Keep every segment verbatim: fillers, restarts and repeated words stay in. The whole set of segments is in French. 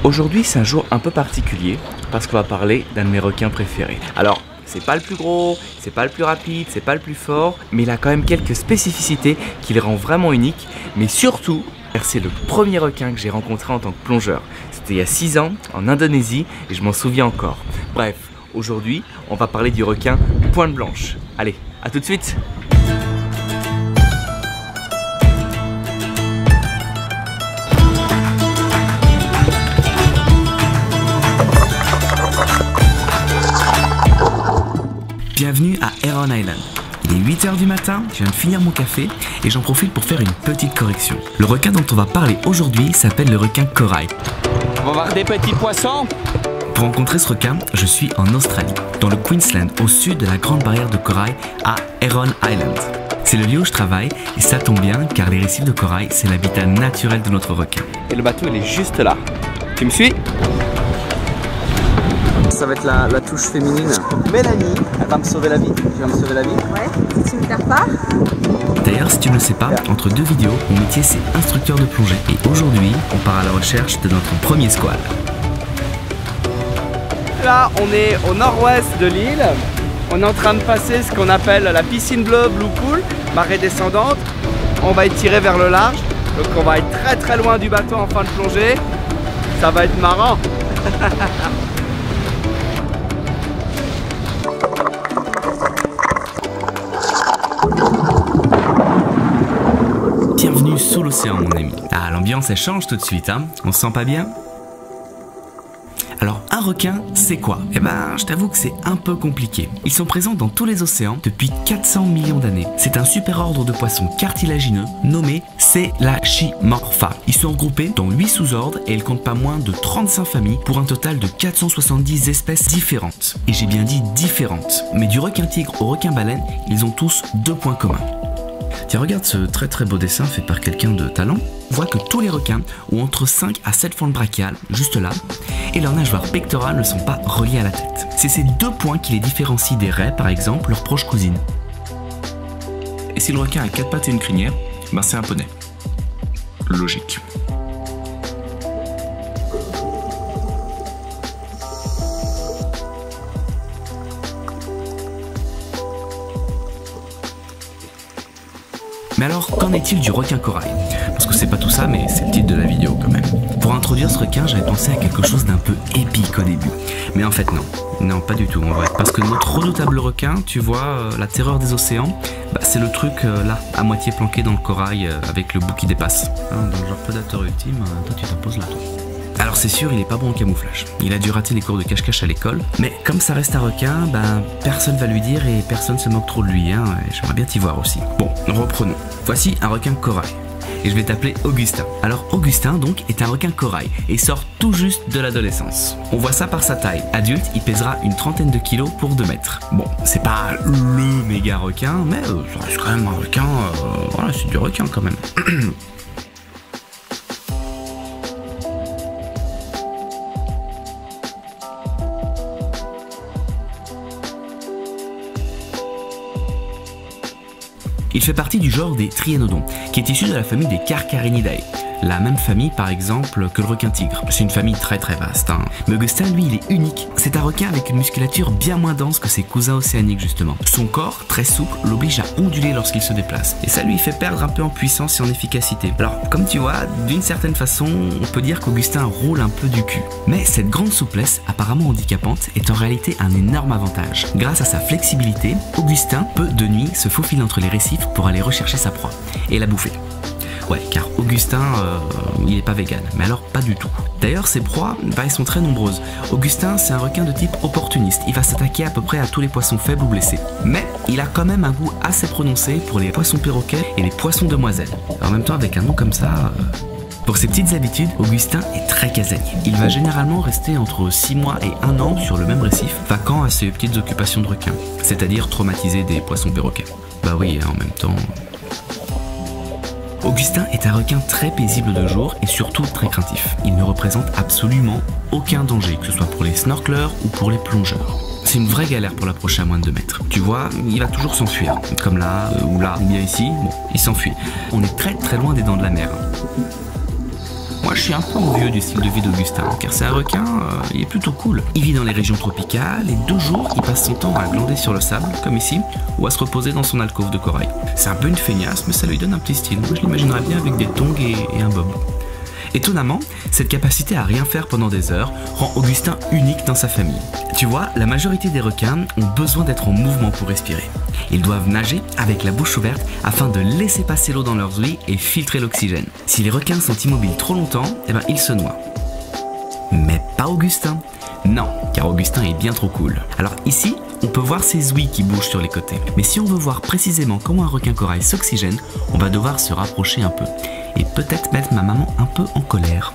Aujourd'hui c'est un jour un peu particulier parce qu'on va parler d'un de mes requins préférés. Alors c'est pas le plus gros, c'est pas le plus rapide, c'est pas le plus fort, mais il a quand même quelques spécificités qui le rend vraiment unique. Mais surtout, c'est le premier requin que j'ai rencontré en tant que plongeur. C'était il y a six ans en Indonésie et je m'en souviens encore. Bref, aujourd'hui on va parler du requin pointe blanche. Allez, à tout de suite. Bienvenue à Heron Island. Il est huit heures du matin, je viens de finir mon café et j'en profite pour faire une petite correction. Le requin dont on va parler aujourd'hui s'appelle le requin corail. On va voir des petits poissons. Pour rencontrer ce requin, je suis en Australie, dans le Queensland, au sud de la grande barrière de corail à Heron Island. C'est le lieu où je travaille et ça tombe bien car les récifs de corail, c'est l'habitat naturel de notre requin. Et le bateau, il est juste là. Tu me suis ? Ça va être la, la touche féminine. Mélanie, elle va me sauver la vie. Tu vas me sauver la vie? Ouais, si tu me perds pas. D'ailleurs, si tu ne le sais pas, entre deux vidéos, mon métier c'est instructeur de plongée. Et aujourd'hui, on part à la recherche de notre premier squal. Là, on est au nord-ouest de l'île. On est en train de passer ce qu'on appelle la piscine bleue, Blue Pool, marée descendante. On va être tiré vers le large. Donc on va être très très loin du bateau en fin de plongée. Ça va être marrant. Bienvenue sous l'océan mon ami. Ah, l'ambiance elle change tout de suite, hein. On se sent pas bien? Alors un requin, c'est quoi? Eh ben, je t'avoue que c'est un peu compliqué. Ils sont présents dans tous les océans depuis quatre cents millions d'années. C'est un super ordre de poissons cartilagineux nommé Selachimorpha. Ils sont regroupés dans huit sous-ordres et ils comptent pas moins de trente-cinq familles pour un total de quatre cent soixante-dix espèces différentes. Et j'ai bien dit différentes. Mais du requin tigre au requin baleine, ils ont tous deux points communs. Tiens, regarde ce très très beau dessin fait par quelqu'un de talent. On voit que tous les requins ont entre cinq à sept fentes brachiales, juste là, et leurs nageoires pectorales ne sont pas reliées à la tête. C'est ces deux points qui les différencient des raies, par exemple, leurs proches cousines. Et si le requin a quatre pattes et une crinière, ben c'est un poney. Logique. Mais alors, qu'en est-il du requin corail? Parce que c'est pas tout ça, mais c'est le titre de la vidéo quand même. Pour introduire ce requin, j'avais pensé à quelque chose d'un peu épique au début. Mais en fait non, non pas du tout en vrai. Parce que notre redoutable requin, tu vois, euh, la terreur des océans, bah, c'est le truc euh, là, à moitié planqué dans le corail euh, avec le bout qui dépasse. Hein, dans le genre prédateur ultime, euh, toi tu t'imposes là toi. Alors c'est sûr, il est pas bon en camouflage. Il a dû rater les cours de cache-cache à l'école. Mais comme ça reste un requin, ben personne va lui dire et personne se moque trop de lui. Hein, j'aimerais bien t'y voir aussi. Bon, reprenons. Voici un requin corail. Et je vais t'appeler Augustin. Alors Augustin donc est un requin corail et sort tout juste de l'adolescence. On voit ça par sa taille. Adulte, il pèsera une trentaine de kilos pour deux mètres. Bon, c'est pas le méga requin, mais euh, ça reste quand même un requin. Euh, voilà, c'est du requin quand même. Il fait partie du genre des Trianodons, qui est issu de la famille des Carcharinidae. La même famille par exemple que le requin tigre. C'est une famille très très vaste. Hein. Mais Augustin lui il est unique. C'est un requin avec une musculature bien moins dense que ses cousins océaniques justement. Son corps très souple l'oblige à onduler lorsqu'il se déplace. Et ça lui fait perdre un peu en puissance et en efficacité. Alors comme tu vois, d'une certaine façon, on peut dire qu'Augustin roule un peu du cul. Mais cette grande souplesse, apparemment handicapante, est en réalité un énorme avantage. Grâce à sa flexibilité, Augustin peut de nuit se faufiler entre les récifs pour aller rechercher sa proie et la bouffer. Ouais, car Augustin, euh, il est pas vegan, mais alors pas du tout. D'ailleurs, ses proies, bah, elles sont très nombreuses. Augustin, c'est un requin de type opportuniste. Il va s'attaquer à peu près à tous les poissons faibles ou blessés. Mais il a quand même un goût assez prononcé pour les poissons perroquets et les poissons demoiselles. En même temps, avec un nom comme ça... Euh... Pour ses petites habitudes, Augustin est très casanier. Il va généralement rester entre six mois et un an sur le même récif, vacant à ses petites occupations de requin, c'est-à-dire traumatiser des poissons perroquets. Bah oui, en même temps... Augustin est un requin très paisible de jour et surtout très craintif. Il ne représente absolument aucun danger, que ce soit pour les snorkeleurs ou pour les plongeurs. C'est une vraie galère pour l'approcher à moins de deux mètres. Tu vois, il va toujours s'enfuir, comme là, euh, ou là, ou bien ici, bon, il s'enfuit. On est très très loin des dents de la mer. Moi je suis un peu envieux du style de vie d'Augustin, car c'est un requin, euh, il est plutôt cool. Il vit dans les régions tropicales et deux jours il passe son temps à glander sur le sable, comme ici, ou à se reposer dans son alcôve de corail. C'est un peu une feignasse, mais ça lui donne un petit style. Moi je l'imaginerais bien avec des tongs et, et un bob. Étonnamment, cette capacité à rien faire pendant des heures rend Augustin unique dans sa famille. Tu vois, la majorité des requins ont besoin d'être en mouvement pour respirer. Ils doivent nager avec la bouche ouverte afin de laisser passer l'eau dans leurs ouïes et filtrer l'oxygène. Si les requins sont immobiles trop longtemps, eh ben, ils se noient. Mais pas Augustin. Non, car Augustin est bien trop cool. Alors ici, on peut voir ses ouïes qui bougent sur les côtés. Mais si on veut voir précisément comment un requin corail s'oxygène, on va devoir se rapprocher un peu. Et peut-être mettre ma maman un peu en colère.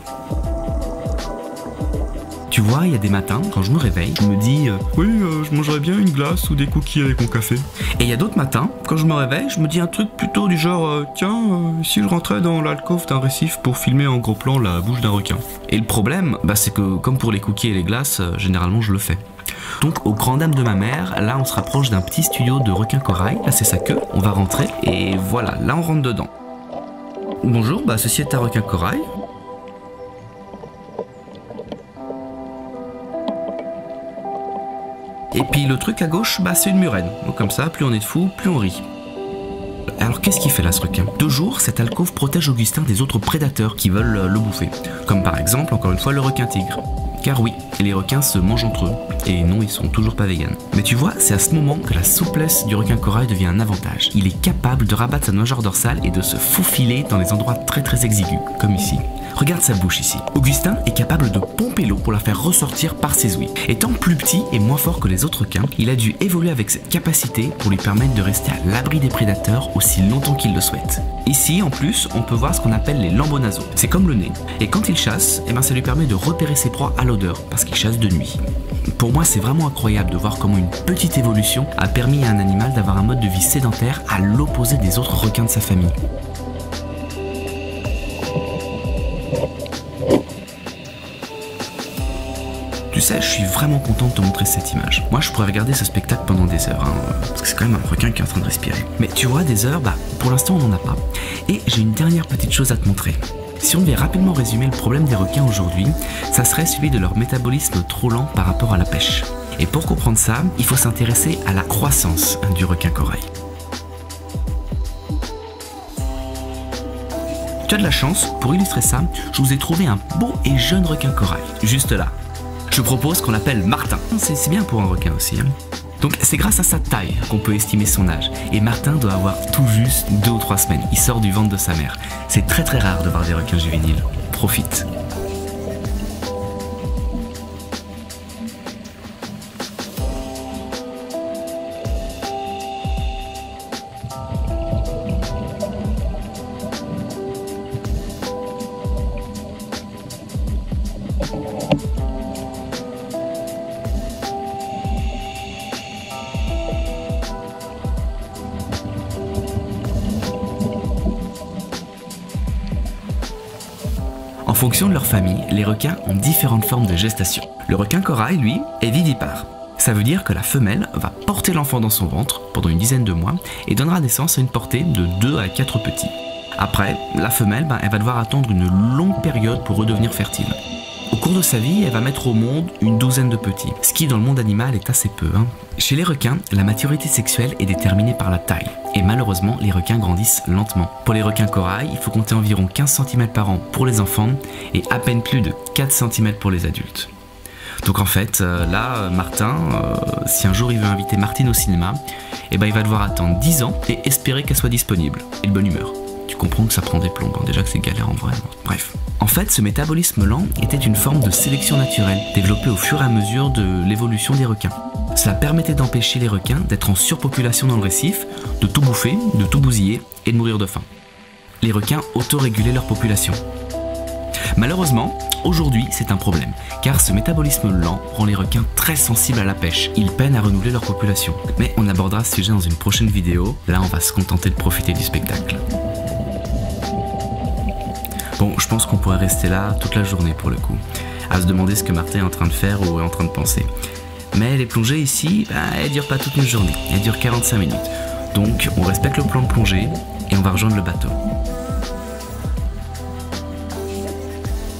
Tu vois, il y a des matins, quand je me réveille, je me dis euh, « Oui, euh, je mangerais bien une glace ou des cookies avec mon café. » Et il y a d'autres matins, quand je me réveille, je me dis un truc plutôt du genre euh, « Tiens, euh, si je rentrais dans l'alcôve d'un récif pour filmer en gros plan la bouche d'un requin. » Et le problème, bah, c'est que comme pour les cookies et les glaces, euh, généralement je le fais. Donc aux grandes dames de ma mère, là on se rapproche d'un petit studio de requin corail, là c'est sa queue, on va rentrer et voilà, là on rentre dedans. Bonjour, bah ceci est un requin corail. Et puis le truc à gauche, bah c'est une murène. Donc comme ça, plus on est de fous, plus on rit. Alors qu'est-ce qu'il fait là ce requin? De jour, cette alcôve protège Augustin des autres prédateurs qui veulent le bouffer. Comme par exemple, encore une fois, le requin tigre. Car oui, les requins se mangent entre eux. Et non, ils sont toujours pas véganes. Mais tu vois, c'est à ce moment que la souplesse du requin corail devient un avantage. Il est capable de rabattre sa nageoire dorsale et de se faufiler dans les endroits très très exigus, comme ici. Regarde sa bouche ici. Augustin est capable de pomper l'eau pour la faire ressortir par ses ouïes. Étant plus petit et moins fort que les autres requins, il a dû évoluer avec cette capacité pour lui permettre de rester à l'abri des prédateurs aussi longtemps qu'il le souhaite. Ici, en plus, on peut voir ce qu'on appelle les lambeaux nasaux. C'est comme le nez. Et quand il chasse, eh ben, ça lui permet de repérer ses proies à l'odeur, parce qu'il chasse de nuit. Pour moi, c'est vraiment incroyable de voir comment une petite évolution a permis à un animal d'avoir un mode de vie sédentaire à l'opposé des autres requins de sa famille. Tu sais, je suis vraiment content de te montrer cette image. Moi, je pourrais regarder ce spectacle pendant des heures, hein, parce que c'est quand même un requin qui est en train de respirer. Mais tu vois, des heures, bah, pour l'instant, on n'en a pas. Et j'ai une dernière petite chose à te montrer. Si on devait rapidement résumer le problème des requins aujourd'hui, ça serait celui de leur métabolisme trop lent par rapport à la pêche. Et pour comprendre ça, il faut s'intéresser à la croissance du requin corail. Tu as de la chance, pour illustrer ça, je vous ai trouvé un beau et jeune requin corail, juste là. Je propose qu'on l'appelle Martin. C'est bien pour un requin aussi. Hein. Donc c'est grâce à sa taille qu'on peut estimer son âge. Et Martin doit avoir tout juste deux ou trois semaines. Il sort du ventre de sa mère. C'est très très rare de voir des requins juvéniles. Profite. En fonction de leur famille, les requins ont différentes formes de gestation. Le requin corail, lui, est vivipare. Ça veut dire que la femelle va porter l'enfant dans son ventre pendant une dizaine de mois et donnera naissance à une portée de deux à quatre petits. Après, la femelle, ben, elle va devoir attendre une longue période pour redevenir fertile. Au cours de sa vie, elle va mettre au monde une douzaine de petits, ce qui dans le monde animal est assez peu. Hein. Chez les requins, la maturité sexuelle est déterminée par la taille. Et malheureusement, les requins grandissent lentement. Pour les requins corail, il faut compter environ quinze centimètres par an pour les enfants et à peine plus de quatre centimètres pour les adultes. Donc en fait, euh, là, Martin, euh, si un jour il veut inviter Martine au cinéma, eh ben, il va devoir attendre dix ans et espérer qu'elle soit disponible et de bonne humeur. Tu comprends que ça prend des plombs, hein. Déjà que c'est galère en vrai. Bref. En fait, ce métabolisme lent était une forme de sélection naturelle, développée au fur et à mesure de l'évolution des requins. Cela permettait d'empêcher les requins d'être en surpopulation dans le récif, de tout bouffer, de tout bousiller et de mourir de faim. Les requins autorégulaient leur population. Malheureusement, aujourd'hui c'est un problème, car ce métabolisme lent rend les requins très sensibles à la pêche. Ils peinent à renouveler leur population. Mais on abordera ce sujet dans une prochaine vidéo, là on va se contenter de profiter du spectacle. Bon, je pense qu'on pourrait rester là toute la journée pour le coup, à se demander ce que Martin est en train de faire ou est en train de penser. Mais les plongées ici, bah, elles durent pas toute une journée, elles durent quarante-cinq minutes. Donc on respecte le plan de plongée et on va rejoindre le bateau.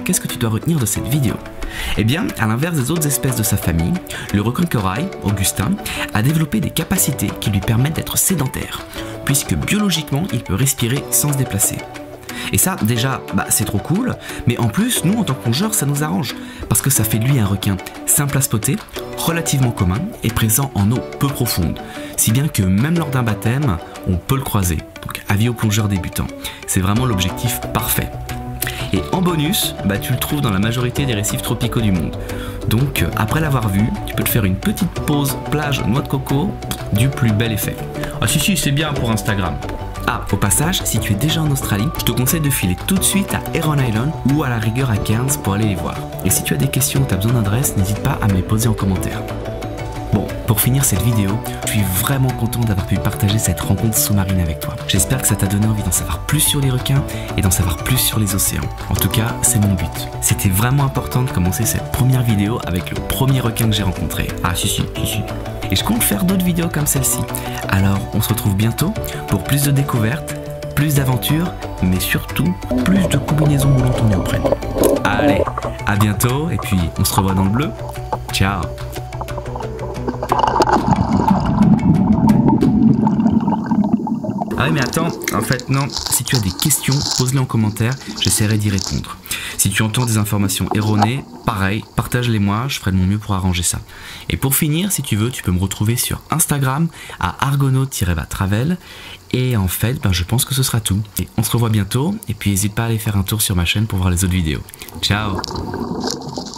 qu'est-ce que tu dois retenir de cette vidéo? Eh bien, à l'inverse des autres espèces de sa famille, le requin corail, Augustin, a développé des capacités qui lui permettent d'être sédentaire, puisque biologiquement, il peut respirer sans se déplacer. Et ça, déjà, bah, c'est trop cool, mais en plus, nous, en tant que plongeurs, ça nous arrange, parce que ça fait de lui un requin simple à spotter, relativement commun et présent en eau peu profonde, si bien que même lors d'un baptême, on peut le croiser. Donc, avis aux plongeurs débutants, c'est vraiment l'objectif parfait. Et en bonus, bah, tu le trouves dans la majorité des récifs tropicaux du monde. Donc, après l'avoir vu, tu peux te faire une petite pause plage noix de coco du plus bel effet. Ah si si, c'est bien pour Instagram. Ah, au passage, si tu es déjà en Australie, je te conseille de filer tout de suite à Heron Island ou à la rigueur à Cairns pour aller les voir. Et si tu as des questions ou tu as besoin d'adresse, n'hésite pas à me les poser en commentaire. Bon, pour finir cette vidéo, je suis vraiment content d'avoir pu partager cette rencontre sous-marine avec toi. J'espère que ça t'a donné envie d'en savoir plus sur les requins et d'en savoir plus sur les océans. En tout cas, c'est mon but. C'était vraiment important de commencer cette première vidéo avec le premier requin que j'ai rencontré. Ah si si, si si. Et je compte faire d'autres vidéos comme celle-ci. Alors, on se retrouve bientôt pour plus de découvertes, plus d'aventures, mais surtout plus de combinaisons moulantes en néoprène. Allez, à bientôt et puis on se revoit dans le bleu. Ciao. Ah oui mais attends, en fait non, si tu as des questions, pose-les en commentaire, j'essaierai d'y répondre. Si tu entends des informations erronées, pareil, partage-les moi, je ferai de mon mieux pour arranger ça. Et pour finir, si tu veux, tu peux me retrouver sur Instagram à argonaut-travel. Et en fait, ben, je pense que ce sera tout. Et on se revoit bientôt, et puis n'hésite pas à aller faire un tour sur ma chaîne pour voir les autres vidéos. Ciao!